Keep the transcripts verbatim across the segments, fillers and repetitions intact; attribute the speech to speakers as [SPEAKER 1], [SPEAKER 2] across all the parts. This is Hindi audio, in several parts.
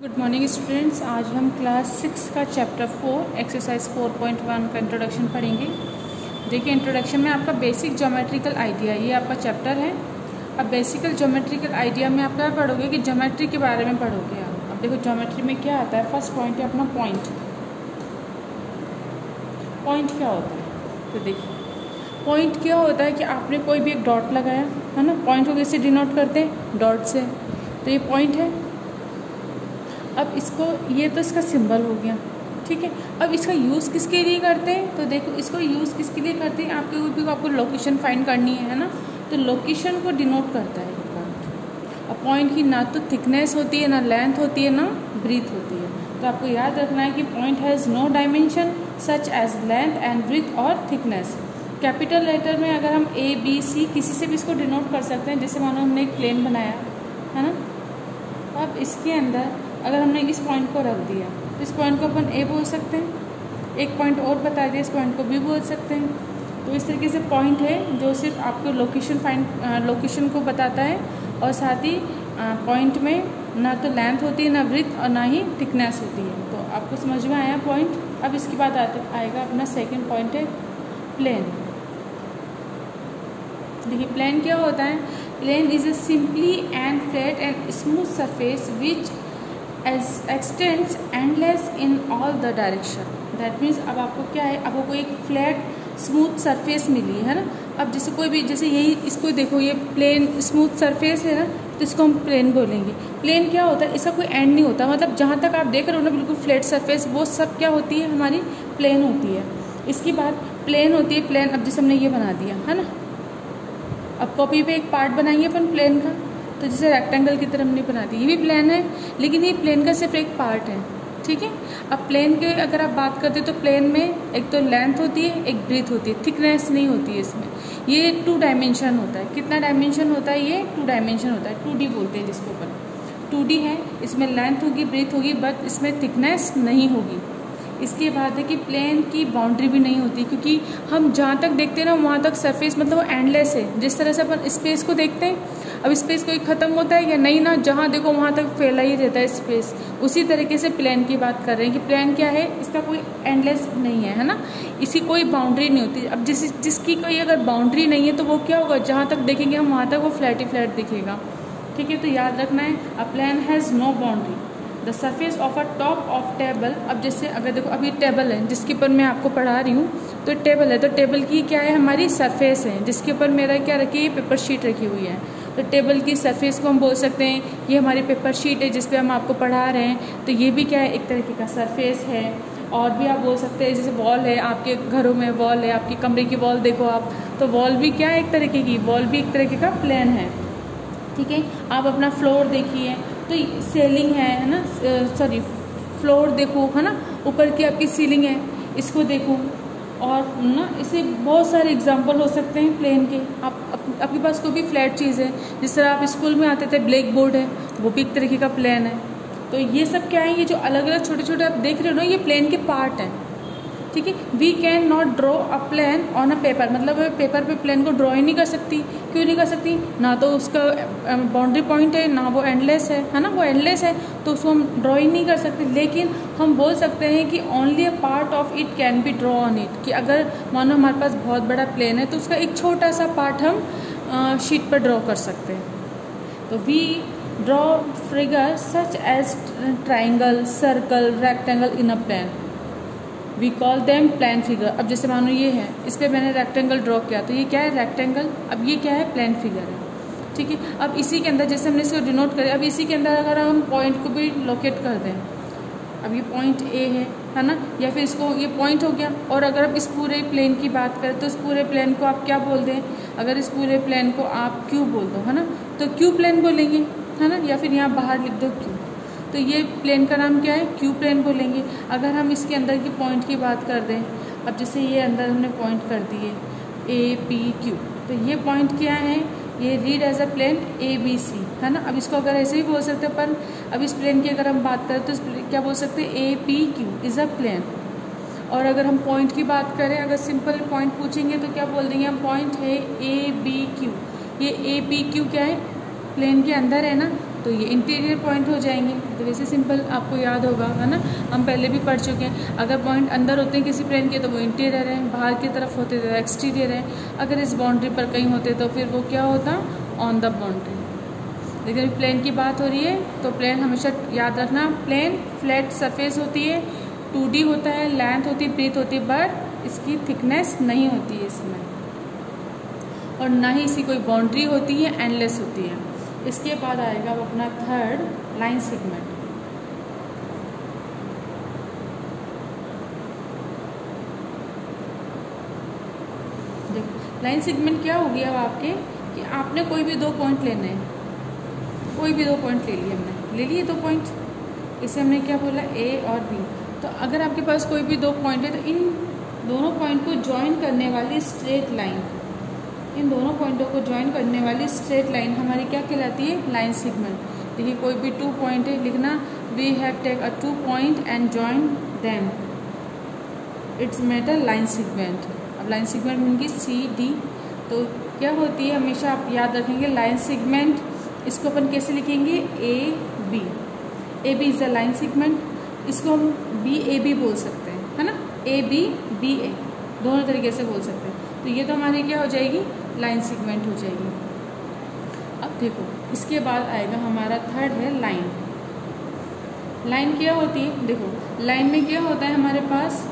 [SPEAKER 1] Good morning students. आज हम क्लास सिक्स का chapter four exercise four point one का इंट्रोडक्शन पढ़ेंगे। देखिए, इंट्रोडक्शन में आपका बेसिक ज्योमेट्रिकल आइडिया, ये आपका चैप्टर है। अब बेसिकल ज्योमेट्रिकल आइडिया में आप क्या पढ़ोगे कि ज्योमेट्री के बारे में पढ़ोगे आप। अब देखो ज्योमेट्री में क्या आता है। फर्स्ट पॉइंट है अपना पॉइंट। पॉइंट क्या होता है, तो देखिए पॉइंट क्या होता है कि आपने कोई भी एक डॉट लगाया है ना। पॉइंट को कैसे डिनोट करते हैं, डॉट से। तो ये पॉइंट है। अब इसको, ये तो इसका सिंबल हो गया, ठीक है। अब इसका यूज़ किसके लिए करते हैं, तो देखो इसको यूज़ किसके लिए करते हैं। आपके ऊपर आपको लोकेशन फाइंड करनी है ना, तो लोकेशन को डिनोट करता है ये पॉइंट। अब पॉइंट की ना तो थिकनेस होती है, ना लेंथ होती है, ना ब्रीथ होती है। तो आपको याद रखना है कि point has no dimension such as length and breadth और थिकनेस। कैपिटल लेटर में अगर हम ए बी सी किसी से भी इसको डिनोट कर सकते हैं। जैसे मानो हमने एक प्लेन बनाया है ना, अब इसके अंदर अगर हमने इस पॉइंट को रख दिया तो इस पॉइंट को अपन ए बोल सकते हैं। एक पॉइंट और बता दिया, इस पॉइंट को बी बोल सकते हैं। तो इस तरीके से पॉइंट है जो सिर्फ आपको लोकेशन फाइंड लोकेशन को बताता है, और साथ ही पॉइंट में ना तो लेंथ होती है, ना ब्रीथ, और ना ही थिकनेस होती है। तो आपको समझ में आया पॉइंट। अब इसके बाद आएगा अपना सेकेंड पॉइंट है प्लेन। देखिए प्लेन क्या होता है। Plane is a simply and flat and smooth surface which as extends endless in all the direction. That means अब आपको क्या है, अब आपको एक फ्लैट स्मूथ सरफेस मिली है ना। अब जैसे कोई भी, जैसे यही इसको देखो, ये प्लेन स्मूथ सरफेस है ना, तो इसको हम प्लेन बोलेंगे। प्लेन क्या होता है, इसका कोई एंड नहीं होता। मतलब जहाँ तक आप देख रहे हो ना बिल्कुल फ्लैट सरफेस, वो सब क्या होती है, हमारी प्लेन होती है। इसकी बात प्लेन होती है। प्लेन, अब जैसे हमने ये बना दिया है ना, अब कॉपी पे एक पार्ट बनाएंगे अपन प्लेन का, तो जैसे रेक्टेंगल की तरह हमने बना दी, ये भी प्लेन है, लेकिन ये प्लेन का सिर्फ एक पार्ट है, ठीक है। अब प्लेन के अगर आप बात करते हैं तो प्लेन में एक तो लेंथ होती है, एक ब्रीथ होती है, थिकनेस नहीं होती है इसमें। ये टू डायमेंशन होता है। कितना डायमेंशन होता है, ये टू डायमेंशन होता है, टू डी बोलते हैं जिसको अपन। टू डी है, इसमें लेंथ होगी, ब्रीथ होगी, बट इसमें थिकनेस नहीं होगी। इसके बाद है कि प्लेन की बाउंड्री भी नहीं होती, क्योंकि हम जहाँ तक देखते हैं ना वहाँ तक सरफेस मतलब वो एंडलेस है। जिस तरह से अपन स्पेस को देखते हैं, अब स्पेस कोई ख़त्म होता है या नहीं ना, जहाँ देखो वहाँ तक फैला ही रहता है स्पेस। उसी तरीके से प्लेन की बात कर रहे हैं कि प्लेन क्या है, इसका कोई एंडलेस नहीं है, है ना। इसकी कोई बाउंड्री नहीं होती। अब जिस जिसकी कोई अगर बाउंड्री नहीं है तो वो क्या होगा, जहाँ तक देखेंगे हम वहाँ तक वो फ्लैट ही फ्लैट दिखेगा, ठीक है। तो याद रखना है, a plane has no boundary. The surface of a top of table. अब जैसे अगर देखो अभी टेबल है जिसके ऊपर मैं आपको पढ़ा रही हूँ, तो टेबल है, तो टेबल की क्या है, हमारी सरफेस है, जिसके ऊपर मेरा क्या रखी है, पेपर शीट रखी हुई है। तो टेबल की सरफेस को हम बोल सकते हैं ये हमारी पेपर शीट है जिस पे हम आपको पढ़ा रहे हैं, तो ये भी क्या है, एक तरीके का सरफेस है। और भी आप बोल सकते हैं जैसे वॉल है, आपके घरों में वॉल है, आपकी कमरे की वॉल देखो आप, तो वॉल भी क्या है, एक तरीके की वॉल भी एक तरीके का प्लेन है, ठीक है। आप अपना फ्लोर देखिए, तो सेलिंग है है ना, सॉरी फ्लोर देखो, है ना, ऊपर की आपकी सीलिंग है, इसको देखो। और ना इसे बहुत सारे एग्जांपल हो सकते हैं प्लेन के। आप आप, आपके पास कोई भी फ्लैट चीज़ है, जिस तरह आप स्कूल में आते थे ब्लैक बोर्ड है, वो भी एक तरीके का प्लेन है। तो ये सब क्या है, ये जो अलग अलग छोटे छोटे आप देख रहे हो ना, ये प्लेन के पार्ट हैं, ठीक है। We can not draw a plane on a paper. मतलब पेपर पे प्लेन को ड्रॉ ही नहीं कर सकती। क्यों नहीं कर सकती, ना तो उसका बाउंड्री पॉइंट है, ना वो एंडलेस है, है ना, वो एंडलेस है, तो उसको हम ड्रॉ ही नहीं कर सकते। लेकिन हम बोल सकते हैं कि only a part of it can be draw on it, कि अगर मानो हमारे पास बहुत बड़ा प्लेन है तो उसका एक छोटा सा पार्ट हम शीट पर ड्रॉ कर सकते हैं। तो we draw figure such as triangle, circle, rectangle in a plane, we call them plane figure. अब जैसे मानो ये है, इस पर मैंने रेक्टेंगल ड्रॉ किया, तो ये क्या है, रेक्टेंगल। अब ये क्या है, प्लेन फिगर है, ठीक है। अब इसी के अंदर जैसे हमने इसको डिनोट करें, अब इसी के अंदर अगर हम पॉइंट को भी लोकेट कर दें, अब ये पॉइंट ए है है ना, या फिर इसको ये पॉइंट हो गया। और अगर आप इस पूरे प्लेन की बात करें तो इस पूरे प्लेन को आप क्या बोल दें, अगर इस पूरे प्लेन को आप क्यू बोल दो, है ना, तो क्यू प्लेन बोलेंगे, है ना, या फिर यहाँ बाहर लिख दो क्यू, तो ये प्लेन का नाम क्या है, क्यू प्लेन बोलेंगे। अगर हम इसके अंदर की पॉइंट की बात कर दें, अब जैसे ये अंदर हमने पॉइंट कर दिए ए पी क्यू, तो ये पॉइंट क्या है, ये read as a plane A B C, है ना। अब इसको अगर ऐसे ही बोल सकते हैं अपन। अब इस प्लेन की अगर हम बात करें तो क्या बोल सकते हैं, A P Q is a plane. और अगर हम पॉइंट की बात करें, अगर सिंपल पॉइंट पूछेंगे तो क्या बोल देंगे हम, पॉइंट है ए बी क्यू। ये ए पी क्यू क्या है, प्लेन के अंदर है ना, तो ये इंटीरियर पॉइंट हो जाएंगे। तो वैसे सिंपल आपको याद होगा, है ना, हम पहले भी पढ़ चुके हैं। अगर पॉइंट अंदर होते हैं किसी प्लेन के तो वो इंटीरियर है, बाहर की तरफ होते तो एक्सटीरियर है, अगर इस बाउंड्री पर कहीं होते तो फिर वो क्या होता, ऑन द बाउंड्री। लेकिन प्लेन की बात हो रही है तो प्लेन हमेशा याद रखना, प्लेन फ्लैट सरफेस होती है, टू डी होता है, लेंथ होती है, ब्रीथ होती है, बट इसकी थिकनेस नहीं होती है इसमें, और ना ही इसकी कोई बाउंड्री होती है, एंडलेस होती है। इसके बाद आएगा वो अपना थर्ड, लाइन सेगमेंट। देखो लाइन सेगमेंट क्या होगी अब आपके, कि आपने कोई भी दो पॉइंट लेने हैं, कोई भी दो पॉइंट ले लिए हमने, ले लिए दो पॉइंट, इसे हमने क्या बोला, ए और बी। तो अगर आपके पास कोई भी दो पॉइंट है तो इन दोनों पॉइंट को ज्वाइन करने वाली स्ट्रेट लाइन, इन दोनों पॉइंटों को ज्वाइन करने वाली स्ट्रेट लाइन हमारी क्या कहलाती है, लाइन सेगमेंट। देखिए कोई भी टू पॉइंट है, लिखना we have take a two point and join them, it's made a line segment. अब line segment mean C D, तो क्या होती है, हमेशा आप याद रखेंगे लाइन सेगमेंट, इसको अपन कैसे लिखेंगे, A B, A B is a line segment, इसको हम बी ए बी बोल सकते हैं, है ना, ए बी बी ए दोनों तरीके से बोल सकते हैं। तो ये तो हमारी क्या हो जाएगी, लाइन सेगमेंट हो जाएगी। अब देखो इसके बाद आएगा हमारा थर्ड है लाइन। लाइन क्या होती है, देखो लाइन में क्या होता है हमारे पास,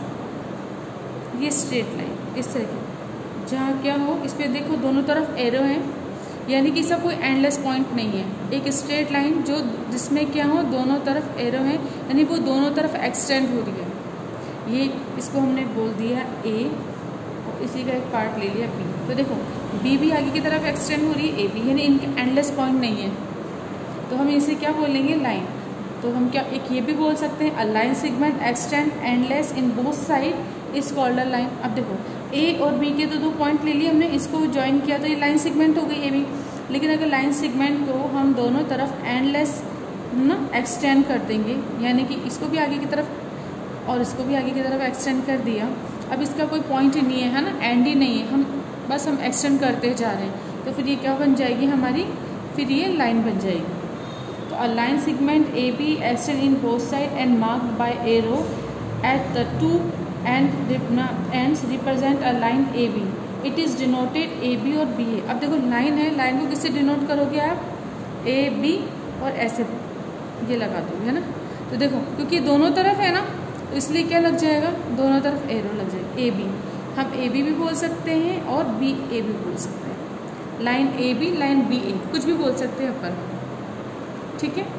[SPEAKER 1] ये स्ट्रेट लाइन इस तरह की, जहाँ क्या हो, इस पर देखो दोनों तरफ एरो है, यानी कि इसका कोई एंडलेस पॉइंट नहीं है, एक स्ट्रेट लाइन जो जिसमें क्या हो, दोनों तरफ एरो है, यानी वो दोनों तरफ एक्सटेंड हो रही है। ये इसको हमने बोल दिया ए, और इसी का एक पार्ट ले लिया बी। तो देखो बी भी आगे की तरफ एक्सटेंड हो रही है, ए बी, यानी इनके एंडलेस पॉइंट नहीं है, तो हम इसे क्या बोलेंगे, लाइन। तो हम क्या एक ये भी बोल सकते हैं, a line segment extend endless in both side is called a line. अब देखो ए और बी के तो दो पॉइंट ले लिए हमने, इसको ज्वाइन किया तो ये लाइन सेगमेंट हो गई ए बी। लेकिन अगर लाइन सेगमेंट को हम दोनों तरफ एंडलेस ना एक्सटेंड कर देंगे, यानी कि इसको भी आगे की तरफ और इसको भी आगे की तरफ एक्सटेंड कर दिया, अब इसका कोई पॉइंट ही नहीं है, है ना, एंड ही नहीं है, हम बस हम एक्सटेंड करते जा रहे हैं, तो फिर ये क्या बन जाएगी हमारी, फिर ये लाइन बन जाएगी। तो a line segment A B extend in both side and marked by arrow at the two end ends represent a line A B. It is denoted A B और B A। अब देखो लाइन है, लाइन को किससे डिनोट करोगे आप, A B और ऐसे ये लगा दोगे, है ना। तो देखो क्योंकि दोनों तरफ है ना, तो इसलिए क्या लग जाएगा, दोनों तरफ एरो लग जाएगा, A B। हम A B भी बोल सकते हैं और B A भी बोल सकते हैं, line A B, line B A, कुछ भी बोल सकते हैं अपन, ठीक है।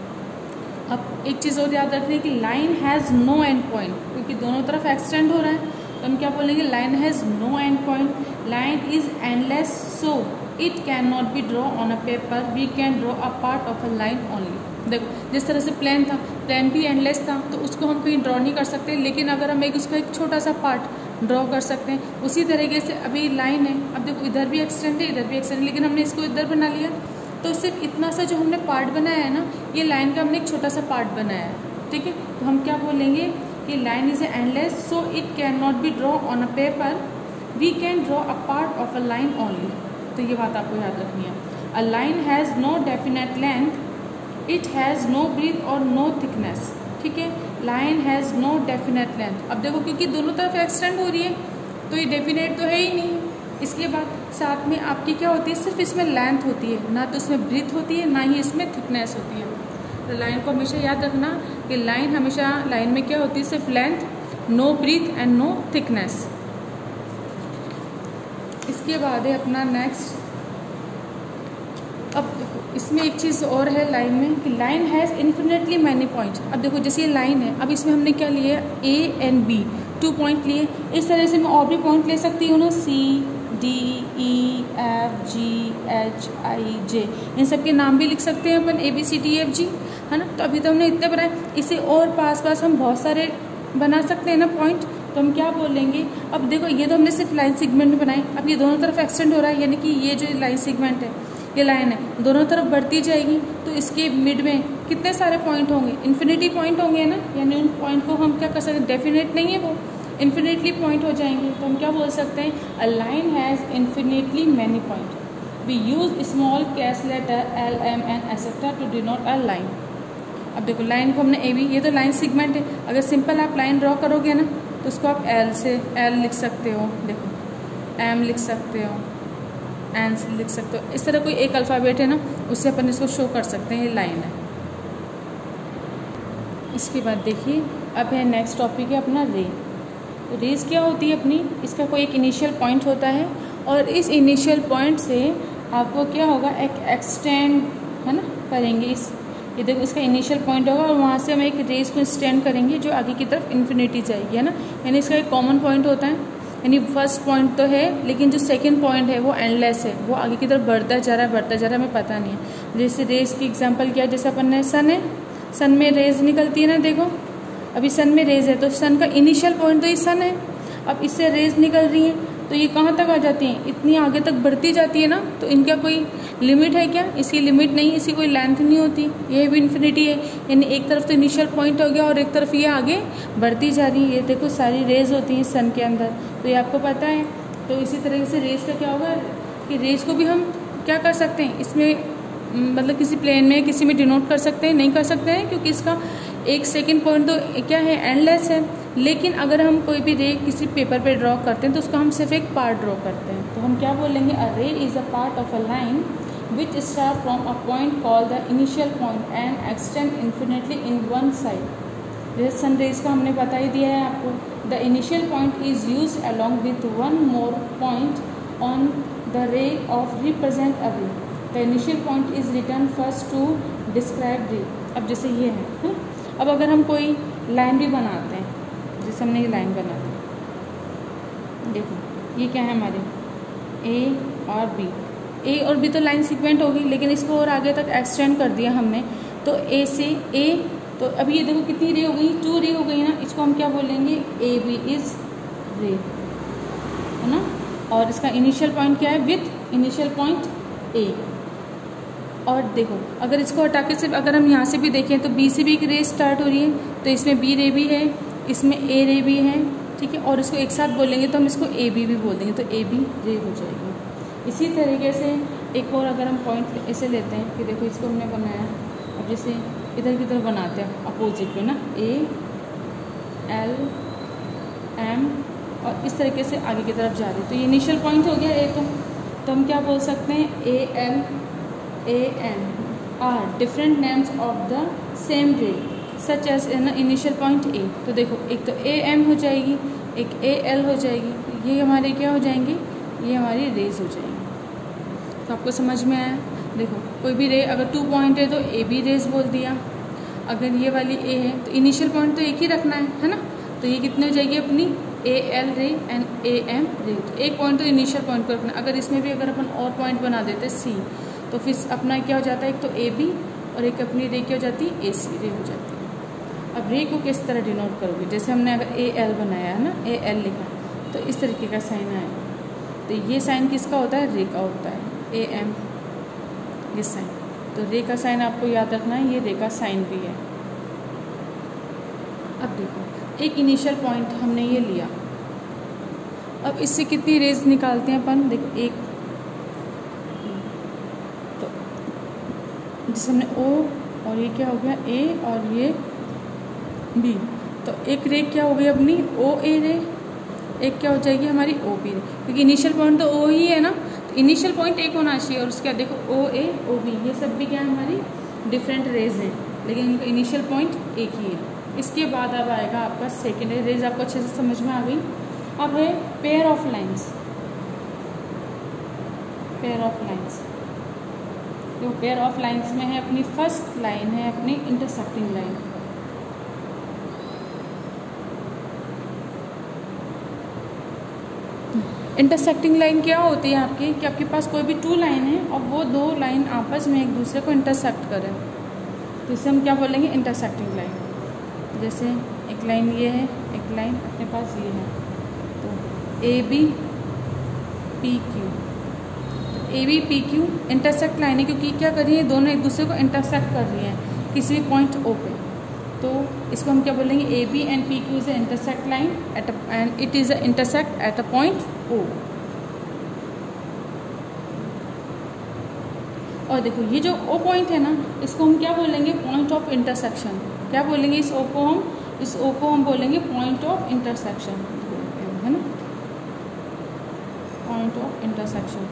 [SPEAKER 1] अब एक चीज़ और याद रखनी है कि line has no end point, क्योंकि दोनों तरफ एक्सटेंड हो रहा है, तो हम क्या बोलेंगे, line has no end point, line is endless so it can not be draw on a paper, we can draw a part of a line only. देखो जिस तरह से प्लेन था, प्लेन भी एंडलेस था, तो उसको हम कहीं ड्रॉ नहीं कर सकते, लेकिन अगर हम एक उसका एक छोटा सा पार्ट ड्रॉ कर सकते हैं। उसी तरीके से अभी लाइन है, अब देखो इधर भी एक्सटेंड है, इधर भी एक्सटेंड है, लेकिन हमने इसको इधर बना लिया, तो सिर्फ इतना सा जो हमने पार्ट बनाया है ना, ये लाइन का हमने एक छोटा सा पार्ट बनाया है, ठीक है। तो हम क्या बोलेंगे कि line is endless so it can not be draw on a paper, we can draw a part of a line only. तो ये बात आपको याद रखनी है। A line has no definite length, it has no breadth और नो थिकनेस, ठीक है। Line has no definite length, अब देखो क्योंकि दोनों तरफ एक्सटेंड हो रही है तो ये डेफिनेट तो है ही नहीं। इसके बाद साथ में आपकी क्या होती है, सिर्फ इसमें लेंथ होती है, ना तो इसमें ब्रीथ होती है, ना ही इसमें थिकनेस होती है। तो लाइन को हमेशा याद रखना कि लाइन हमेशा लाइन में क्या होती है, सिर्फ length, no breadth and no thickness. इसके बाद है अपना नेक्स्ट, अब देखो इसमें एक चीज़ और है लाइन में कि line has infinitely many points. अब देखो जैसे ये लाइन है, अब इसमें हमने क्या लिया, A and B two point लिए, इस तरह से मैं और भी पॉइंट ले सकती हूँ ना, C D E F G H I J, इन सब के नाम भी लिख सकते हैं अपन, A B C D F G, है ना। तो अभी तो हमने इतने बनाए, इसे और पास पास हम बहुत सारे बना सकते हैं ना पॉइंट, तो हम क्या बोलेंगे, अब देखो ये तो हमने सिर्फ लाइन सेगमेंट बनाए, अब ये दोनों तरफ एक्सटेंड हो रहा है, यानी कि ये जो लाइन सेगमेंट है, ये लाइन है, दोनों तरफ बढ़ती जाएगी, तो इसके मिड में कितने सारे पॉइंट होंगे, इन्फिनिटी पॉइंट होंगे ना, यानी उन पॉइंट को हम क्या कर सकते हैं, डेफिनेट नहीं है वो, इन्फिनिटली पॉइंट हो जाएंगे। तो हम क्या बोल सकते हैं, a line has infinitely many point, we use small case letter L M N etcetera to denote a line. अब देखो लाइन को हमने ए बी, ये तो लाइन सेगमेंट है। अगर सिंपल आप लाइन ड्रॉ करोगे ना तो उसको आप एल से एल लिख सकते हो, देखो एम लिख सकते हो, एन से लिख सकते हो। इस तरह कोई एक अल्फ़ाबेट है ना उससे अपन इसको शो कर सकते हैं, ये लाइन है। इसके बाद देखिए अब है नेक्स्ट टॉपिक है अपना रे। तो रेज क्या होती है अपनी, इसका कोई एक इनिशियल पॉइंट होता है और इस इनिशियल पॉइंट से आपको क्या होगा एक एक्सटेंड है ना करेंगे। इस ये देखो इसका इनिशियल पॉइंट होगा और वहाँ से हम एक रेज को एक्सटेंड करेंगे जो आगे की तरफ इन्फिनिटी जाएगी, है ना। यानी इसका एक कॉमन पॉइंट होता है, यानी फर्स्ट पॉइंट तो है लेकिन जो सेकंड पॉइंट है वो एंडलेस है, वो आगे की तरफ बढ़ता जा रहा है बढ़ता जा रहा है, हमें पता नहीं है। जैसे रेज की एग्जांपल क्या है, जैसे अपन ने सन है, सन में रेज निकलती है ना, देखो अभी सन में रेज है तो सन का इनिशियल पॉइंट तो ये सन है। अब इससे रेज निकल रही है तो ये कहाँ तक आ जाती हैं, इतनी आगे तक बढ़ती जाती है ना। तो इनका कोई लिमिट है क्या, इसकी लिमिट नहीं, इसकी कोई लेंथ नहीं होती, ये भी इन्फिनिटी है। यानी एक तरफ तो इनिशियल पॉइंट हो गया और एक तरफ ये आगे बढ़ती जा रही है। ये देखो सारी रेज होती हैं सन के अंदर, तो ये आपको पता है। तो इसी तरह से रेज का क्या होगा कि रेज को भी हम क्या कर सकते हैं, इसमें मतलब किसी प्लेन में किसी में डिनोट कर सकते हैं, नहीं कर सकते हैं क्योंकि इसका एक सेकंड पॉइंट तो क्या है एंडलेस है। लेकिन अगर हम कोई भी रे किसी पेपर पे ड्रॉ करते हैं तो उसका हम सिर्फ एक पार्ट ड्रॉ करते हैं, तो हम क्या बोलेंगे, a ray is a part of a line which start from a point called the initial point and extend infinitely in one side. जैसे सन रेज का हमने बता ही दिया है आपको, the initial point is use along with one more point on the ray of represent a ray. The initial point is written first to describe ray. अब जैसे ये है, है? अब अगर हम कोई लाइन भी बनाते हैं, जैसे हमने ये लाइन बना दी, देखो ये क्या है हमारे ए और बी, ए और बी तो लाइन सीक्वेंट होगी लेकिन इसको और आगे तक एक्सटेंड कर दिया हमने, तो ए से ए, तो अभी ये देखो कितनी रे हो गई, टू रे हो गई ना। इसको हम क्या बोलेंगे, ए बी इज रे, है ना। और इसका इनिशियल पॉइंट क्या है, विथ इनिशियल पॉइंट ए। और देखो अगर इसको हटा के सिर्फ अगर हम यहाँ से भी देखें तो बी से भी एक रे स्टार्ट हो रही है, तो इसमें बी रे भी है, इसमें ए रे भी है, ठीक है। और इसको एक साथ बोलेंगे तो हम इसको ए बी भी बोल देंगे, तो ए बी रे हो जाएगी। इसी तरीके से एक और अगर हम पॉइंट ऐसे लेते हैं कि देखो इसको हमने बनाया, अब जैसे इधर की तरफ बनाते हैं अपोजिट में ना, ए एल एम और इस तरीके से आगे की तरफ जा रही है, तो ये इनिशियल पॉइंट हो गया ए। तो, तो हम क्या बोल सकते हैं, A L A N are different names of the same ray such as an initial point A. तो देखो एक तो ए एम हो जाएगी, एक ए एल हो जाएगी, ये हमारे क्या हो जाएंगे, ये हमारी रेज हो जाएंगी। तो आपको समझ में आया। देखो कोई भी रे अगर टू पॉइंट है तो ए बी रेज बोल दिया, अगर ये वाली ए है तो इनिशियल पॉइंट तो एक ही रखना है, है ना। तो ये कितनी हो जाएगी अपनी A L ray and A M ray. तो एक पॉइंट तो इनिशियल पॉइंट को रखना। अगर इसमें भी अगर अपन और पॉइंट बना देते सी, तो फिर अपना क्या हो जाता है, एक तो ए बी और एक अपनी रे क्या हो जाती है, ए सी रे हो जाती है। अब रे को किस तरह डिनोट करोगे, जैसे हमने अगर ए एल बनाया है ना, ए एल लिखा, तो इस तरीके का साइन आएगा। तो ये साइन किसका होता है, रे का होता है, ए एम ये साइन। तो रे का साइन आपको याद रखना है, ये रे का साइन भी है। अब देखो एक इनिशियल पॉइंट हमने ये लिया, अब इससे कितनी रेज निकालते हैं अपन, देखो एक, तो जिसे हमने ओ और ये क्या हो गया ए और ये बी, तो एक रे क्या हो गई अपनी ओ ए रे, एक क्या हो जाएगी हमारी ओ बी रे, क्योंकि इनिशियल पॉइंट तो ओ ही है ना। तो इनिशियल पॉइंट एक होना चाहिए और उसके बाद देखो ओ ए ओ बी, ये सब भी क्या है हमारी डिफरेंट रेज हैं, लेकिन इनका इनिशियल पॉइंट एक ही है। इसके बाद अब आएगा आपका सेकेंडरी रेज, आपको अच्छे से समझ में आ गई। अब है pair of lines, pair of lines, तो पेयर ऑफ लाइंस में है अपनी फर्स्ट लाइन है अपनी इंटरसेक्टिंग लाइन। इंटरसेक्टिंग लाइन क्या होती है आपकी, कि आपके पास कोई भी टू लाइन है और वो दो लाइन आपस में एक दूसरे को इंटरसेक्ट करें, तो इसे हम क्या बोलेंगे, इंटरसेक्टिंग लाइन। जैसे एक लाइन ये है, एक लाइन अपने पास ये है, तो A B P Q, A B P Q intersect line है, क्योंकि क्या कर रही है, दोनों एक दूसरे को इंटरसेक्ट कर रही हैं किसी भी पॉइंट ओ पे। तो इसको हम क्या बोलेंगे, A B and P Q is a intersect line at and it is a intersect at a point O. और देखो ये जो ओ पॉइंट है ना, इसको हम क्या बोलेंगे, पॉइंट ऑफ इंटरसेक्शन। क्या बोलेंगे इस ओ को हम, इस ओ को हम बोलेंगे पॉइंट ऑफ इंटरसेक्शन, है ना, पॉइंट ऑफ इंटरसेक्शन।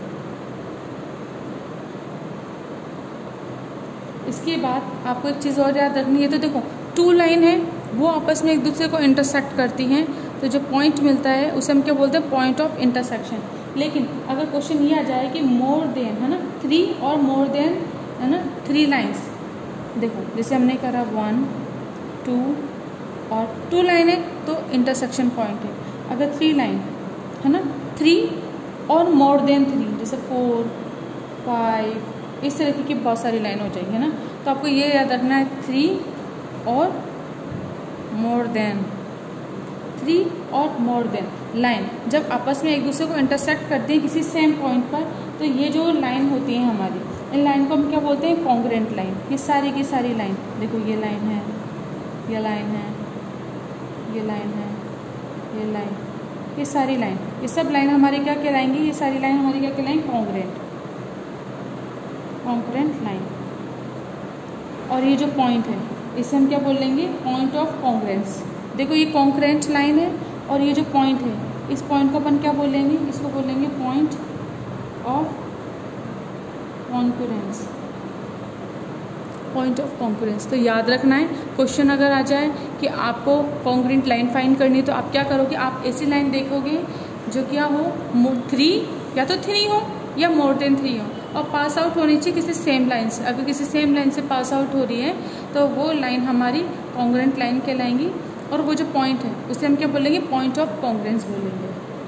[SPEAKER 1] इसके बाद आपको एक चीज़ और याद रखनी है, तो देखो टू लाइन है वो आपस में एक दूसरे को इंटरसेक्ट करती हैं, तो जो पॉइंट मिलता है उसे हम क्या बोलते हैं, पॉइंट ऑफ इंटरसेक्शन। लेकिन अगर क्वेश्चन ये आ जाए कि मोर देन, है ना, थ्री और मोर देन, है ना, थ्री लाइंस, देखो जैसे हमने करा वन टू और टू लाइन है तो इंटरसेक्शन पॉइंट है। अगर थ्री लाइन है ना, थ्री और मोर देन थ्री, जैसे फोर फाइव, इस तरीके की बहुत सारी लाइन हो जाएगी, है ना। तो आपको ये याद रखना है, थ्री और मोर देन, थ्री और मोर देन लाइन जब आपस में एक दूसरे को इंटरसेक्ट करते हैं किसी सेम पॉइंट पर, तो ये जो लाइन होती है हमारी, इन लाइन को हम क्या बोलते हैं, कॉन्ग्रुएंट लाइन। ये सारी की सारी लाइन, देखो ये लाइन है, ये लाइन है, ये लाइन है, ये लाइन, ये सारी लाइन, ये सब लाइन हमारी क्या कहलाएंगी, ये सारी लाइन हमारी क्या कहलाएंगी, कॉन्ग्रुएंट, कॉन्ग्रुएंट लाइन। और ये जो पॉइंट है इसे हम क्या बोलेंगे, पॉइंट ऑफ कॉन्ग्रुएंस। देखो ये कॉन्ग्रुएंट लाइन है और ये जो पॉइंट है, इस पॉइंट को अपन क्या बोलेंगे, इसको बोलेंगे point of congruence, point of congruence. तो याद रखना है, क्वेश्चन अगर आ जाए कि आपको कॉन्ग्रुएंट लाइन फाइंड करनी है, तो आप क्या करोगे, आप ऐसी लाइन देखोगे जो क्या हो, थ्री, या तो थ्री हो या मोर देन थ्री हो, और पास आउट होनी चाहिए किसी सेम लाइन से। अगर किसी सेम लाइन से पास आउट हो रही है तो वो लाइन हमारी कॉन्ग्रुएंट लाइन कहलाएंगी। और वो जो पॉइंट है उसे हम क्या बोलेंगे, पॉइंट ऑफ कॉन्ग्रुएंस बोलेंगे।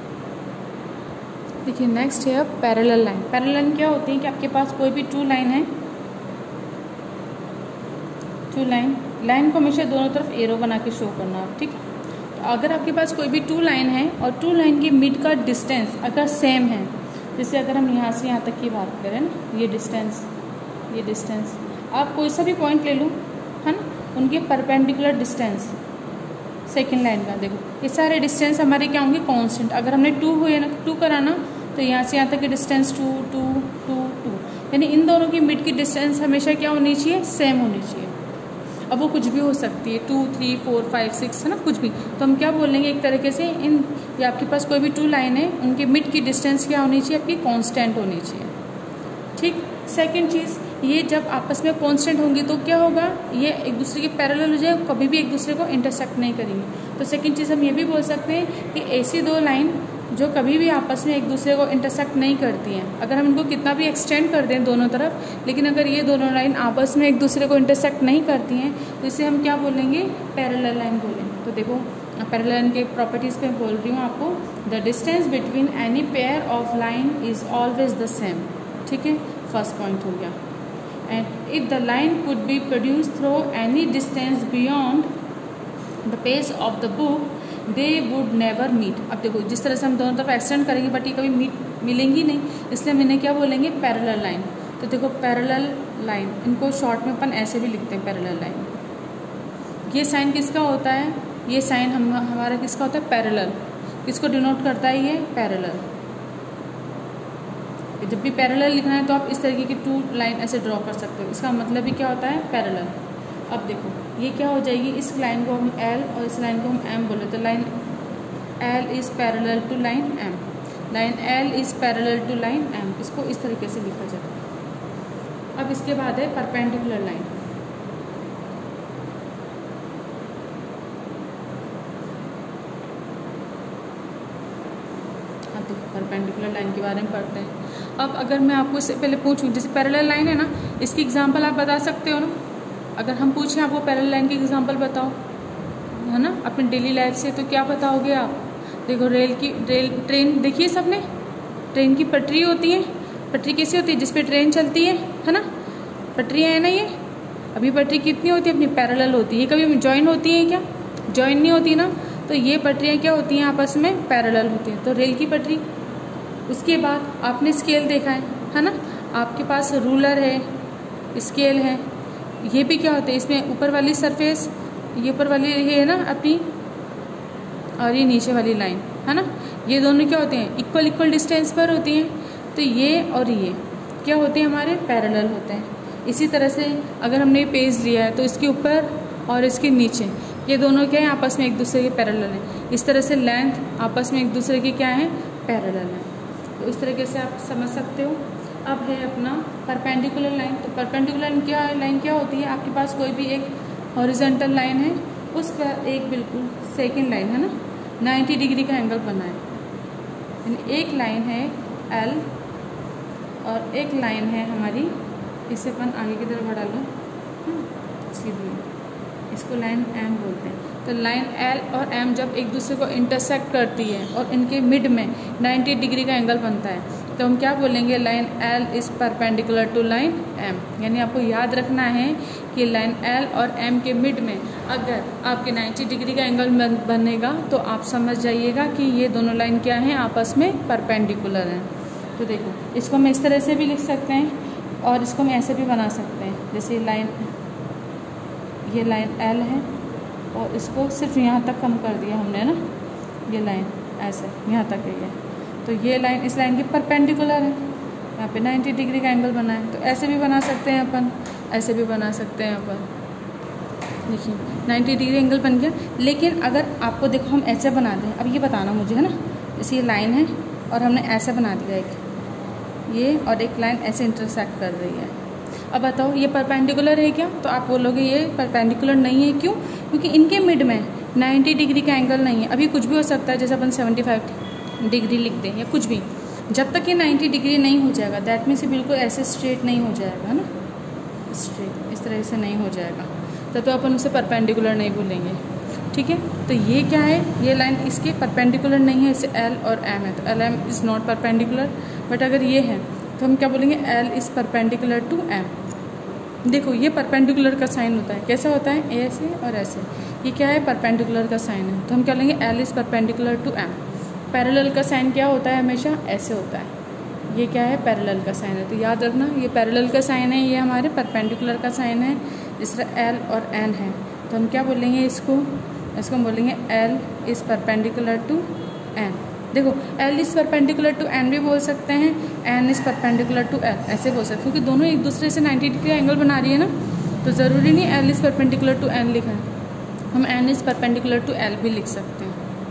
[SPEAKER 1] देखिए नेक्स्ट है पैरेलल लाइन। पैरेलल लाइन क्या होती है कि आपके पास कोई भी टू लाइन है, टू लाइन, लाइन को हमेशा दोनों तरफ एरो बना के शो करना आप, ठीक है। तो अगर आपके पास कोई भी टू लाइन है और टू लाइन की मिड का डिस्टेंस अगर सेम है, जैसे अगर हम यहाँ से यहाँ तक की बात करें ना, ये डिस्टेंस, ये डिस्टेंस, आप कोई सा भी पॉइंट ले लो, है ना, उनके परपेंडिकुलर डिस्टेंस सेकेंड लाइन का, देखो ये सारे डिस्टेंस हमारे क्या होंगे, कांस्टेंट। अगर हमने टू हुए ना, टू कराना, तो यहाँ से यहाँ तक की distance two two two two, यानी इन दोनों की मिड की डिस्टेंस हमेशा क्या होनी चाहिए, सेम होनी चाहिए। अब वो कुछ भी हो सकती है, two three four five six, है ना, कुछ भी। तो हम क्या बोलेंगे, एक तरीके से इन, या आपके पास कोई भी टू लाइन है, उनके मिड की डिस्टेंस क्या होनी चाहिए, आपकी कांस्टेंट होनी चाहिए, ठीक। सेकंड चीज़, ये जब आपस में कांस्टेंट होंगी तो क्या होगा, ये एक दूसरे के पैरेलल हो जाए, कभी भी एक दूसरे को इंटरसेक्ट नहीं करेंगे। तो सेकंड चीज़ हम ये भी बोल सकते हैं कि ऐसी दो लाइन जो कभी भी आपस में एक दूसरे को इंटरसेक्ट नहीं करती हैं, अगर हम इनको कितना भी एक्सटेंड कर दें दोनों तरफ, लेकिन अगर ये दोनों लाइन आपस में एक दूसरे को इंटरसेक्ट नहीं करती हैं, तो इसे हम क्या बोलेंगे, पैरेलल लाइन बोलेंगे। तो देखो पैरेलल लाइन के प्रॉपर्टीज़ पे बोल रही हूँ आपको, the distance between any pair of line is always the same, ठीक है, फर्स्ट पॉइंट हो गया। And if the line could be produce through any distance beyond the page of the book, they would never meet. अब देखो जिस तरह से हम दोनों तरफ एक्सटेंड करेंगे बट ये कभी मीट मिलेंगी नहीं, इसलिए हम इन्हें क्या बोलेंगे, पैरेलल लाइन। तो देखो पैरेलल लाइन, इनको शॉर्ट में अपन ऐसे भी लिखते हैं, पैरेलल लाइन। ये साइन किसका होता है, ये साइन हम हमारा किसका होता है, पैरेलल। किसको डिनोट करता है, ये पैरेलल। जब भी पैरेलल लिखना है तो आप इस तरीके की टू लाइन ऐसे ड्रॉ कर सकते हो, इसका मतलब भी क्या होता है, पैरेलल। अब देखो ये क्या हो जाएगी, इस लाइन को हम L और इस लाइन को हम M बोले, तो line L is parallel to line M, line L is parallel to line M, इसको इस तरीके से लिखा जाता है। अब इसके बाद है परपेंडिकुलर लाइन। अब देखो परपेंडिकुलर लाइन के बारे में पढ़ते हैं। अब अगर मैं आपको इससे पहले पूछूं, जैसे पैरेलल लाइन है ना, इसकी एग्जांपल आप बता सकते हो ना। अगर हम पूछें आपको पैरेलल लाइन की एग्जांपल बताओ, है ना, अपनी डेली लाइफ से, तो क्या बताओगे आप। देखो रेल की, रेल ट्रेन देखिए सबने, ट्रेन की पटरी होती है, पटरी कैसी होती है, जिस पे ट्रेन चलती है है ना, पटरियाँ है ना, ये अभी पटरी कितनी होती है, अपनी पैरेलल होती है, कभी ज्वाइन होती है क्या, ज्वाइन नहीं होती ना। तो ये पटरियाँ क्या होती हैं, आपस में पैरेलल होती हैं, तो रेल की पटरी। उसके बाद आपने स्केल देखा है है ना, आपके पास रूलर है, स्केल है, ये भी क्या होते हैं, इसमें ऊपर वाली सरफेस, ये ऊपर वाली ये है ना अपनी, और ये नीचे वाली लाइन है ना, ये दोनों क्या होते हैं, इक्वल इक्वल डिस्टेंस पर होती हैं। तो ये और ये क्या होते हैं, हमारे पैरेलल होते हैं। इसी तरह से अगर हमने पेज लिया है तो इसके ऊपर और इसके नीचे ये दोनों क्या है, आपस में एक दूसरे के पैरेलल हैं। इस तरह से लेंथ आपस में एक दूसरे के क्या है, पैरेलल है। तो इस तरीके से आप समझ सकते हो। अब है अपना परपेंडिकुलर लाइन। तो परपेंडिकुलर क्या लाइन क्या होती है, आपके पास कोई भी एक हॉरिजॉन्टल लाइन है, उस पर एक बिल्कुल सेकेंड लाइन है ना नाइन्टी डिग्री का एंगल बना है। यानी एक लाइन है एल और एक लाइन है हमारी, इसे अपन आगे की तरफ बढ़ा लो सीधी, इसको लाइन एम बोलते हैं। तो लाइन एल और एम जब एक दूसरे को इंटरसेक्ट करती है और इनके मिड में नाइन्टी डिग्री का एंगल बनता है, तो हम क्या बोलेंगे, line L is perpendicular to line M. यानी आपको याद रखना है कि लाइन एल और एम के मिड में अगर आपके नाइन्टी डिग्री का एंगल बनेगा तो आप समझ जाइएगा कि ये दोनों लाइन क्या हैं, आपस में परपेंडिकुलर हैं। तो देखो इसको हम इस तरह से भी लिख सकते हैं और इसको हम ऐसे भी बना सकते हैं। जैसे लाइन, ये लाइन एल है और इसको सिर्फ यहाँ तक कम कर दिया हमने ना, ये लाइन ऐसे यहाँ तक है ये, तो ये लाइन इस लाइन के परपेंडिकुलर है, यहाँ पे नाइन्टी डिग्री का एंगल बना है। तो ऐसे भी बना सकते हैं अपन, ऐसे भी बना सकते हैं अपन। देखिए नाइन्टी डिग्री एंगल बन गया। लेकिन अगर आपको देखो हम ऐसे बना दें, अब ये बताना मुझे है ना, जैसे ये लाइन है और हमने ऐसे बना दिया एक, ये और एक लाइन ऐसे इंटरसेक्ट कर रही है। अब बताओ ये परपेंडिकुलर है क्या, तो आप बोलोगे ये परपेंडिकुलर नहीं है। क्यों? क्योंकि इनके मिड में नाइन्टी डिग्री का एंगल नहीं है। अभी कुछ भी हो सकता है, जैसे अपन सेवेंटी फाइव डिग्री लिख दें या कुछ भी, जब तक ये नाइन्टी डिग्री नहीं हो जाएगा दैट मीन्स बिल्कुल ऐसे स्ट्रेट नहीं हो जाएगा, है ना, स्ट्रेट इस तरह से नहीं हो जाएगा, तब तो अपन उसे परपेंडिकुलर नहीं बोलेंगे। ठीक है, तो ये क्या है, ये लाइन इसके परपेंडिकुलर नहीं है, इसे एल और एम है, तो L M is not perpendicular. But अगर ये है तो हम क्या बोलेंगे, L is perpendicular to M. देखो ये परपेंडिकुलर का साइन होता है, कैसा होता है, ऐसे और ऐसे, ये क्या है, परपेंडिकुलर का साइन है, तो हम क्या लेंगे, L is perpendicular to M. Parallel का साइन क्या होता है, हमेशा ऐसे होता है, ये क्या है, पैरेलल का साइन है। तो याद रखना ये पैरेलल का साइन है, ये हमारे परपेंडिकुलर का साइन है। जिस तरह एल और एन है तो हम क्या बोलेंगे इसको, इसको हम बोलेंगे L is perpendicular to N. देखो L is perpendicular to N भी बोल सकते हैं, N is perpendicular to L ऐसे बोल सकते हैं, क्योंकि दोनों एक दूसरे से नाइन्टी डिग्री का एंगल बना रही है ना, तो ज़रूरी नहीं L is perpendicular to N लिखा है, हम N is perpendicular to L भी लिख सकते हैं।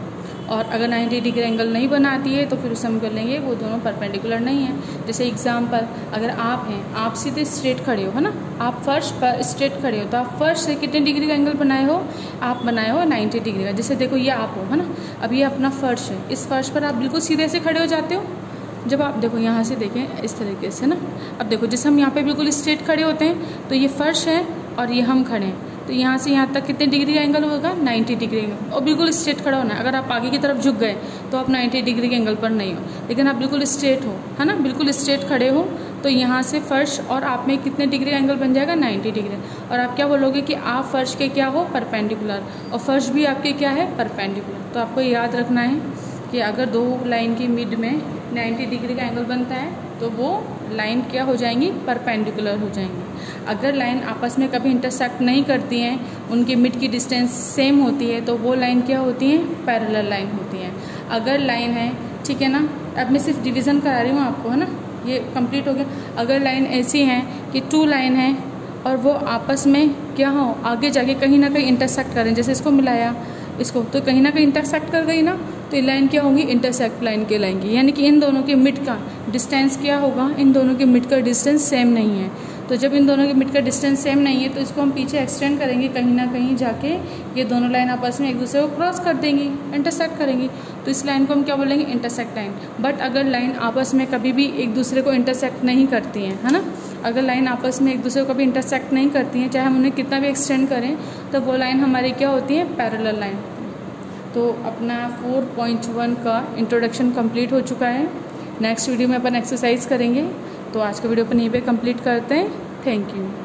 [SPEAKER 1] और अगर नाइन्टी डिग्री एंगल नहीं बनाती है तो फिर उसे हम कर लेंगे वो दोनों परपेंडिकुलर नहीं है। जैसे एग्जांपल, अगर आप हैं, आप सीधे स्ट्रेट खड़े हो, है ना, आप फर्श पर स्ट्रेट खड़े हो, तो आप फर्श से कितने डिग्री का एंगल बनाए हो, आप बनाए हो नाइन्टी डिग्री का। जैसे देखो ये आप हो, है ना, अब ये अपना फर्श है, इस फर्श पर आप बिल्कुल सीधे से खड़े हो जाते हो। जब आप देखो यहाँ से देखें इस तरीके से ना, अब देखो जैसे हम यहाँ पे बिल्कुल स्ट्रेट खड़े होते हैं तो ये फर्श है और ये हम खड़े हैं, तो यहाँ से यहाँ तक कितने डिग्री का एंगल होगा, नाइन्टी डिग्री एंगल, और बिल्कुल स्ट्रेट खड़ा होना है। अगर आप आगे की तरफ झुक गए तो आप नाइन्टी डिग्री के एंगल पर नहीं हो, लेकिन आप बिल्कुल स्ट्रेट हो, है ना, बिल्कुल स्ट्रेट खड़े हो, तो यहाँ से फर्श और आप में कितने डिग्री का एंगल बन जाएगा, नाइन्टी डिग्री। और आप क्या बोलोगे कि आप फर्श के क्या हो, परपेंडिकुलर, और फर्श भी आपके क्या है, परपेंडिकुलर। तो आपको याद रखना है कि अगर दो लाइन की मिड में नाइन्टी डिग्री का एंगल बनता है तो वो लाइन क्या हो जाएंगी, परपेंडिकुलर हो जाएंगी। अगर लाइन आपस में कभी इंटरसेक्ट नहीं करती हैं, उनकी मिड की डिस्टेंस सेम होती है, तो वो लाइन क्या होती हैं, पैरेलल लाइन होती हैं। अगर लाइन है, ठीक है ना, अब मैं सिर्फ डिवीज़न करा रही हूँ आपको, है ना, ये कंप्लीट हो गया। अगर लाइन ऐसी है कि टू लाइन है और वो आपस में क्या हो, आगे जाके कहीं ना कहीं इंटरसेक्ट करें, जैसे इसको मिलाया इसको, तो कहीं ना कहीं इंटरसेक्ट कर गई ना, तो ये लाइन क्या होगी, इंटरसेक्ट लाइन कहलाएंगी। यानी कि इन दोनों के मिड का डिस्टेंस क्या होगा, इन दोनों के मिड का डिस्टेंस सेम नहीं है। तो जब इन दोनों के मिड का डिस्टेंस सेम नहीं है तो इसको हम पीछे एक्सटेंड करेंगे, कहीं ना कहीं जाके ये दोनों लाइन आपस में एक दूसरे को क्रॉस कर देंगी, इंटरसेक्ट करेंगी, तो इस लाइन को हम क्या बोलेंगे, इंटरसेक्ट लाइन। बट अगर लाइन आपस में कभी भी एक दूसरे को इंटरसेक्ट नहीं करती हैं, है ना, अगर लाइन आपस में एक दूसरे को कभी इंटरसेक्ट नहीं करती हैं, चाहे हम उन्हें कितना भी एक्सटेंड करें, तो वो लाइन हमारी क्या होती है, पैरेलल लाइन। तो अपना फोर पॉइंट वन का इंट्रोडक्शन कंप्लीट हो चुका है। नेक्स्ट वीडियो में अपन एक्सरसाइज करेंगे, तो आज का वीडियो अपन यहीं पे कंप्लीट करते हैं। Thank you.